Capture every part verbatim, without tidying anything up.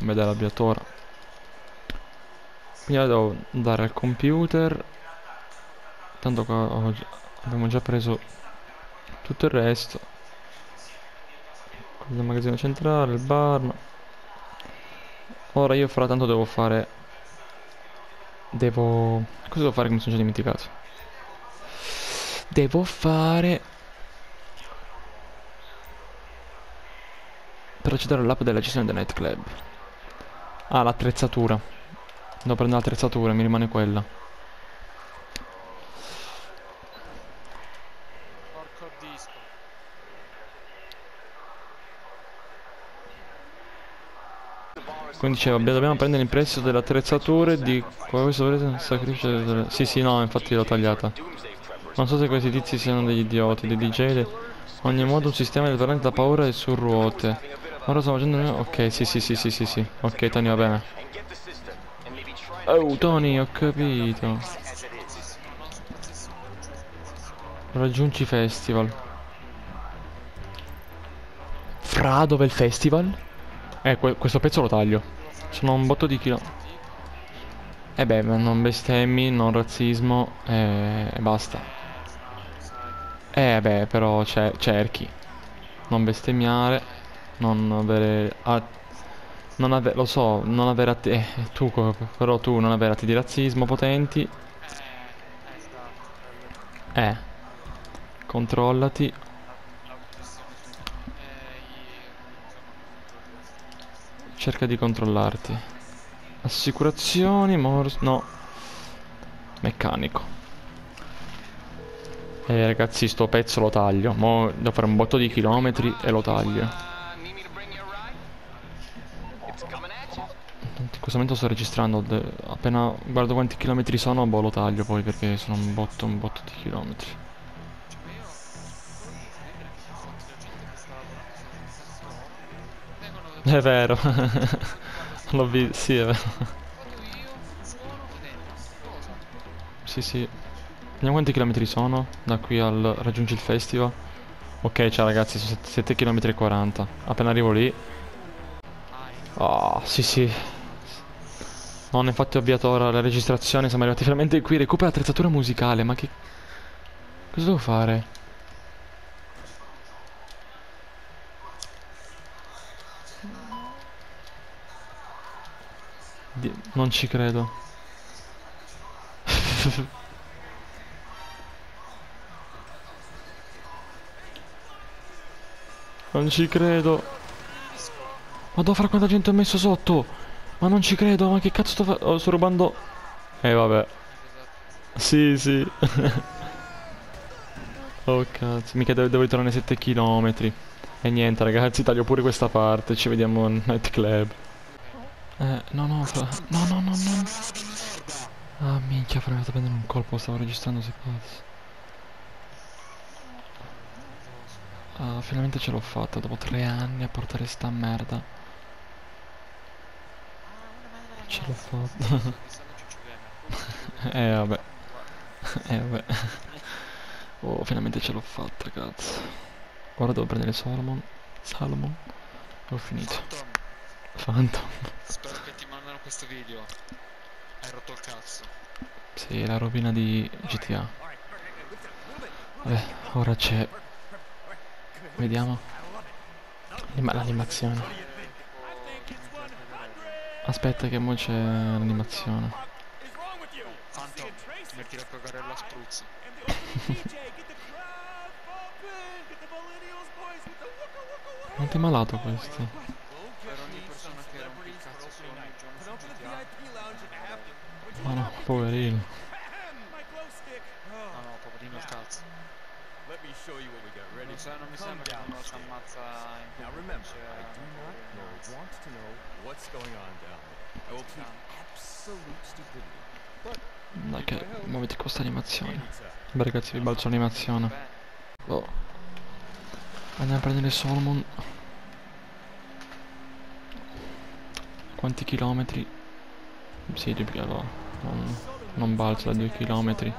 vedere l'avviatore. Quindi devo andare al computer. Tanto qua ho gi- abbiamo già preso tutto il resto. Il magazzino centrale, il bar. Ora io fra tanto devo fare. Devo. Cosa devo fare che mi sono già dimenticato? Devo fare. Per accedere all'app della gestione del nightclub. Ah, l'attrezzatura. Devo prendere l'attrezzatura, mi rimane quella. Porco disco. Quindi dicevo, abbiamo- dobbiamo prendere in prestito delle attrezzature di questo volete sacrificio delle... Sì sì no, infatti l'ho tagliata. Non so se questi tizi siano degli idioti, dei D J. Ogni modo un sistema di torrente da paura e su ruote. Ora stiamo facendo... Ok, sì sì sì sì sì sì. Ok Tony, va bene. Oh Tony, ho capito. Sponsissimo, no? Sponsissimo, giù. Sponsissimo. Raggiungi festival. Fra, dove è il festival? Eh, que questo pezzo lo taglio. Devo fare Sono un botto di l'attrezzatura, chilo. questo tipo. Eh beh, non bestemmi, non razzismo e, e basta. Eh, sai, lo sai. Eh beh, però c'è cerchi. Non bestemmiare, non avere... ah, non avere... Lo so, non avere atti... Eh, tu, co- però tu non avere atti di razzismo potenti. Eh, esatto, quello lì. Eh, controllati. L'autogestione su... Eh, i- insomma, controlli questi. Cerca di controllarti. Assicurazioni, mors... No. Meccanico. Eh ragazzi, sto pezzo lo taglio. Mo devo fare un botto di chilometri e lo taglio. In questo momento sto registrando. de- Appena guardo quanti chilometri sono, boh, lo taglio poi perché sono un botto, un botto di chilometri. Cioè, ma io non posso credere che ho fatto la gente che sta lavorando sull'attrezzatura. Vengono È tipo vero. quattordici minuti fa questa L'ho qua. visto, sì, è vero. Vado io, suono, potente. Cosa? Sì, sì. Vediamo quanti chilometri sono da qui al raggiungi il festival. Ok, ciao ragazzi, sono sette chilometri e quaranta. Appena arrivo lì. Vai. Oh, sì, sì. Non infatti ho avviato ora la registrazione, siamo arrivati finalmente qui. Recupera attrezzatura musicale, ma che... Cosa devo fare? Di- Non ci credo. Non ci credo. Disco. Madonna, fra quanta gente ho messo sotto. Ma non ci credo, ma che cazzo sto facendo? Oh, sto rubando... Eh, vabbè. Hai pesato. Sì, sì. Oh, cazzo. Mica devo, devo ritornare sette chilometri. E niente, ragazzi, taglio pure questa parte. Ci vediamo al nightclub. Eh, no, no, fra... No, no, no, no. Ah, minchia, fra, mi è fatto prendere un colpo. Stavo registrando, sei pazzo. Cosa? Ah, finalmente ce l'ho fatta dopo tre anni a portare sta merda. Ce l'ho fatta. Sto registrando Ciccio Gamer. Eh, vabbè. Guarda. Eh, vabbè. Oh, finalmente ce l'ho fatta, cazzo. Ora devo prendere Solomon. Salomon. Ho finito. Phantom, Phantom. spero che ti mandano questo video. Hai rotto il cazzo. Sì, la rovina di G T A. Vabbè, ora c'è... Vediamo. L'anima- L'animazione. Tipo, mi già crederebbe. Aspetta che mo c'è l'animazione. Phantom, ti metti la cogarella a spruzzi. Quanto è malato questo? Per ogni persona che rompe il cazzo su ogni giorno su G T A. Ma no, poverino. No, no, poverino il cazzo. Non, sa, non mi sembra che quando ci ammazza in Now pubblico remember, c'è I do not know, want to know what's going on down there. I will keep absolute stupidity. Dai che muoviti con questa animazione. Anytime. Beh ragazzi, vi balzo l'animazione. bene. Oh. Andiamo a prendere Solomon. Quanti chilometri? Sì, due allora. Non, non balzo da due chilometri.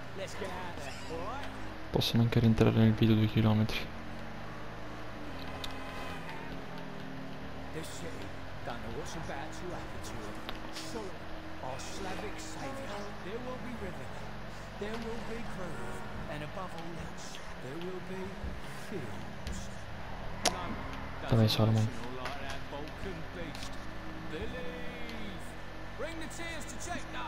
Possono anche rientrare nel video due chilometri. This shade, done what's about to happen to him. Solomon, our Slavic savior. There will be rhythm, there will be groove, and above all else, there will be feels. No, Dov'è Solomon? like that Balkan beast. Believe. Bring the tears to check. No.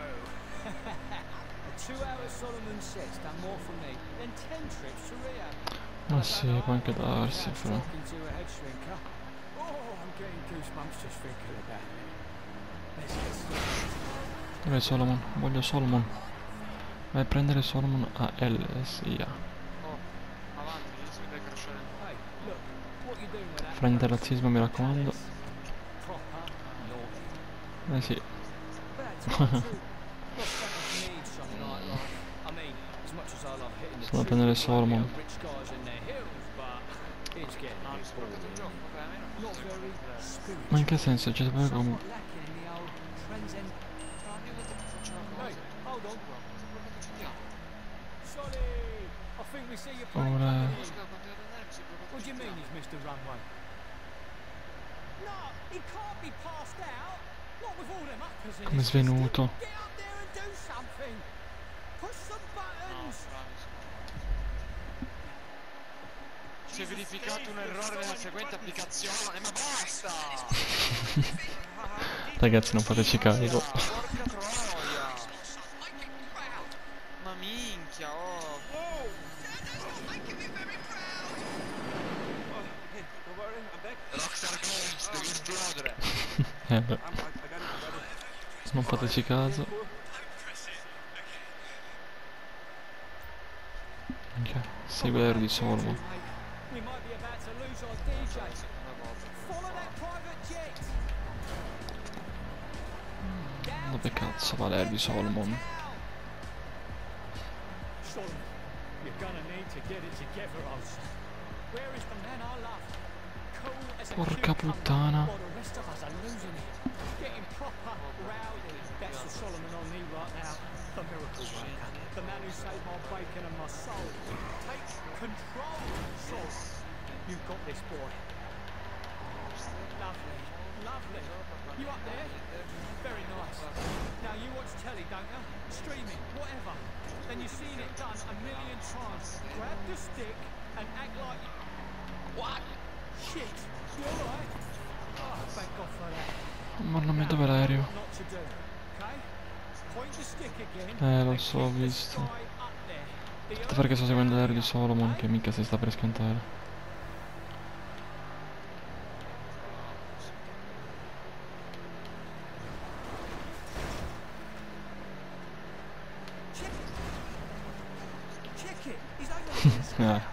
A two-hour Solomon set's done more for me than ten trips to rehab. Ma sì, può anche darsi, però. Talking to a head shrinker. Oh, I'm getting goosebumps just thinking about it. Let's get started. Dov'è Solomon? Voglio Solomon. Vai a prendere Solomon a L S I A. Oh, avanti, adesso mi dai crashare. Hey, look, what you doing with that? Frente razzismo, mi raccomando. Proper naughty. Eh sì. But to tell you the truth, Los Santos needs some nightlife. I mean, as much as I love hitting the Sono a tree, prendere like Solomon. the rich guys in their hills, but it's getting No, a mi bit sono bloccato il gioco, boring. vabbè, almeno non Not so se very spiritual. Ma in che senso? Cioè, poi come... Somewhat lacking in the old transcend. No, ogni volta che faccio una cosa. Hey, hold on. Ti ho bloccato il gioco. Solly, I think we see your plane Ora... coming Ma in. scusa, quando devo andare mi si è bloccato What il do you mean gioco. he's missed the runway? No, he can't be passed out. Not with all them uppers in Come his svenuto. system. Get up there and do something. Push some No, buttons. bravi, sì. Si è verificato un errore nella seguente applicazione, ma basta! Ragazzi, non fateci carico. Porca troia! Ma minchia, oh! Rockstar Games, devi esplodere! Eh beh. Non fateci caso. Minchia, segue l'aereo di Solomon. We might be about to lose our D J. Follow that private jet. Dove cazzo va l'aereo di Solomon? Solomon, you're gonna need to get it together, Oz. Where is the man I love? Cool as a Porca cucumber, puttana. while the rest of us are losing it. Getting proper rowdy. That's the Solomon on me right now. The miracle worker. The man who saved my bacon and my soul. Take control, Sol. You've got this, boy. Lovely, lovely. You up there? Very nice. Now you watch telly, don't you? Streaming, whatever. Then you've seen it done a million times. Grab the stick and act like you... What? Shit. You alright? Oh, thank God for that. Mamma mia, dov'è l'aereo? Not to do, okay? Point the stick again. Eh, lo so, ho visto. Guy up there. The Aspetta, perché sto seguendo l'aereo di Solomon che mica si sta per schiantare. Check it. Check it. He's over Eh,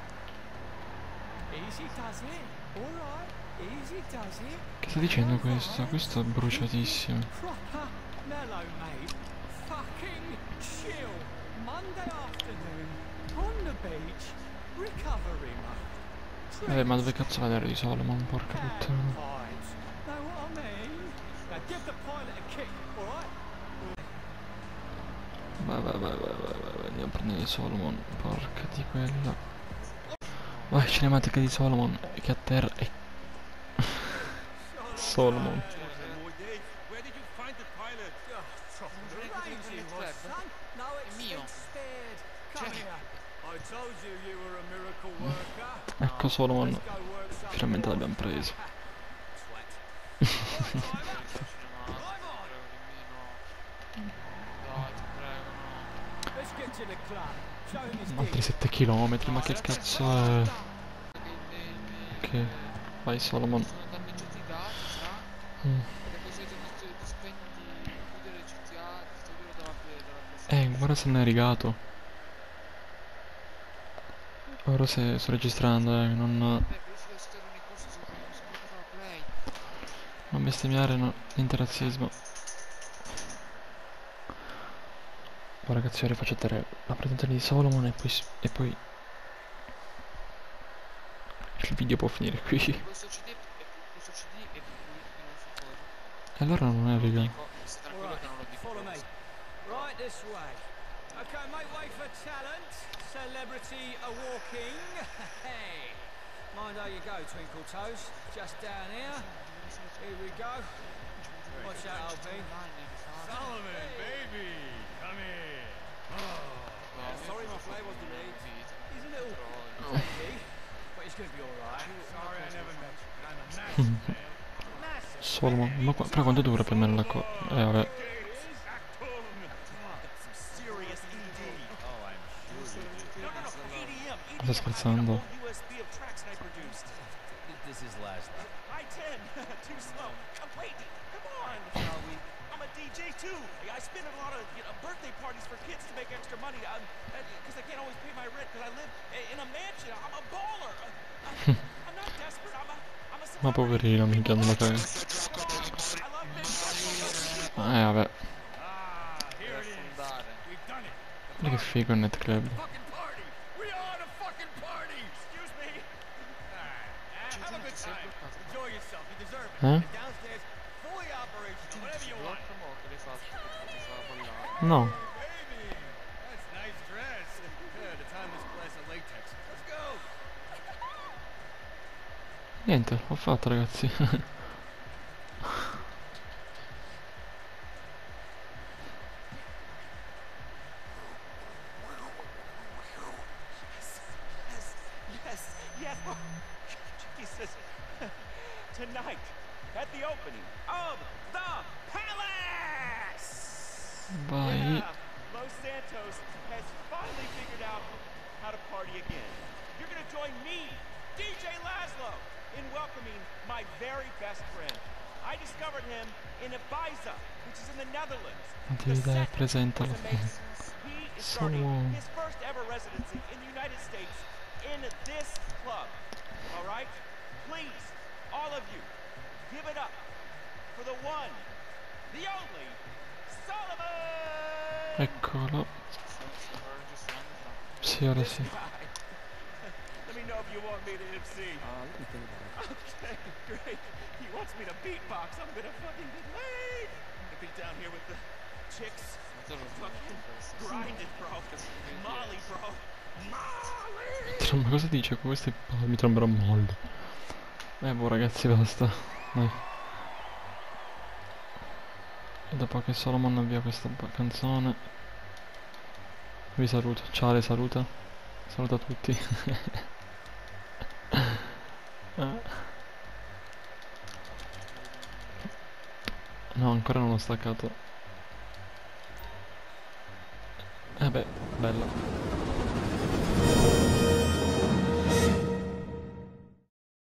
Easy does it. Alright. Easy does it. che sta dicendo questo? Questo è bruciatissimo. Proper mellow, mate. Fucking chill. Monday afternoon. On the beach. Recovery mode. Vabbè, ma dove cazzo va l'aereo di Solomon? Porca Cab puttana. vibes. Know what I mean? Now give the pilot a kick, alright? Vai, vai, vai, vai, vai, vai, vai, andiamo a prendere Solomon. Porca di quella. Vai, cinematica di Solomon che a terra è... Solomon. Where did you find the pilot? Arrange you was, son. No mio. expense spared. Come Cioè- here. I told you you were a miracle worker. Ecco Solomon. Let's go work something Finalmente out. l'abbiamo preso. Swat. Dai, ti prego, no. Let's get to the club. Show him his Altri dick. sette chilometri, ma che cazzo è? Ok, vai Solomon. Sono danneggiati i dati, sa? Mm. Perché così ti, ti spegni, chiudere le C T A, ti togliere dalla dalla Eh, guarda se ne è rigato. Ora se sto registrando, eh, non... Beh, verifica se tornano i corsi su su Play. Non bestemmiare, no, interazzismo. Oh ragazzi, ora faccio vedere la presentazione di Solomon e poi... e poi... il video può finire qui. Questo C D è questo C D è pulito che non so cosa. E allora non è, raga. Dico, sta tranquillo che non lo dico. Follow me. Right this way. Okay, make way for talent. Celebrity a walking. Hey. Mind how you go, Twinkle Toes. Just down here. Here we go. Watch out, Alvin. Solomon, baby, come here. Yeah, sorry my flight was delayed. He's a little cranky, but he's gonna be alright. Sorry I never met you, but I'm a massive fan. Massive. Solomon, ma qua, però quanto dura per me la co... Eh vabbè. Some serious E D. Oh, I'm sure you do. No, no, no, E D M. Stai scherzando? U S B of tracks I produced. This is Laszlo. I ten. Too slow. Come wait. Come on, shall we? I'm a D J too. I spin at a lot of you know, birthday parties for kids to make extra money. Um, because I can't always pay my rent because I live in a mansion. I'm a baller. Uh, I'm not desperate. I'm a, I'm a Ma poverino, minchia, non lo fai. I love big Eh vabbè. Ah, here it is. We've done it. Guarda che figo il Net Club. Fucking party. We are the fucking party. Excuse me. Alright, have a good time. Enjoy yourself. You deserve it. Eh? And downstairs, fully operational. Whatever you want. No. Baby, that's nice dress. Good, a timeless glass of latex. Let's go. Niente, l'ho fatto ragazzi. Yes, yes, yes. Oh, Jesus. Tonight, at the opening of the Palace. Vai. Yeah, Los Santos has finally figured out how to party again. You're gonna join me, D J Laszlo, in welcoming my very best friend. I discovered him in Ibiza, which is in the Netherlands. The Dai, dai, set presentalo. was amazing. He is starting Sono- his first ever residency in the United States in this club. All right? Please, all of you, give it up for the one, the only, Solomon! Eccolo. Sì, ora sì. Let me know if you want me to M C. Okay, great. He wants me to beatbox. I'm gonna fucking get laid. I'll be down here with the chicks. Fucking grind it, bro. Molly, bro. Molly! Ma cosa dice? Questi mi tromberò molto. Eh boh ragazzi, basta. Dai. E dopo che Solomon avvia questa canzone vi saluto. Ciao, le saluta. Saluta tutti. No, ancora non ho staccato. Eh beh, bello.